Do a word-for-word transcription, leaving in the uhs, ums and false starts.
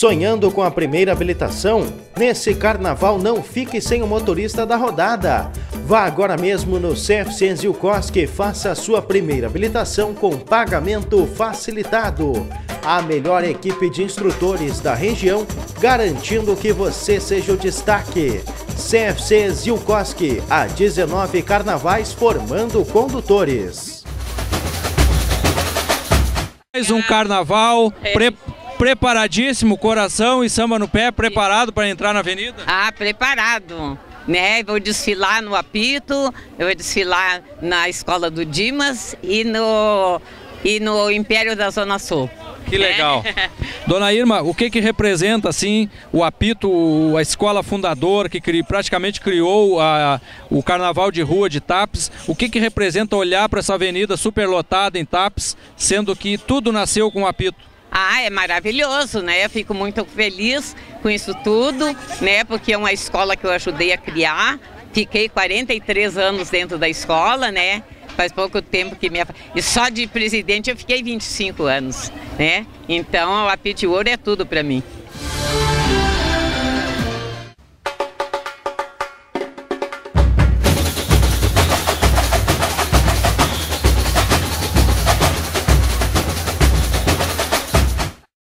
Sonhando com a primeira habilitação? Nesse carnaval não fique sem o motorista da rodada. Vá agora mesmo no C F C Zilkowski e faça a sua primeira habilitação com pagamento facilitado. A melhor equipe de instrutores da região, garantindo que você seja o destaque. C F C Zilkowski, há dezenove carnavais formando condutores. Mais um carnaval, pre preparadíssimo, coração e samba no pé, preparado para entrar na avenida? Ah, preparado, né? Vou desfilar no apito, eu vou desfilar na escola do Dimas e no, e no Império da Zona Sul. Que legal. É. Dona Irma, o que que representa assim o apito, a escola fundadora que cri, praticamente criou a, o carnaval de rua de Tapes? O que que representa olhar para essa avenida superlotada em Tapes, sendo que tudo nasceu com o apito? Ah, é maravilhoso, né? Eu fico muito feliz com isso tudo, né? Porque é uma escola que eu ajudei a criar. Fiquei quarenta e três anos dentro da escola, né? Faz pouco tempo que minha... E só de presidente eu fiquei vinte e cinco anos, né? Então, o apito de ouro é tudo para mim.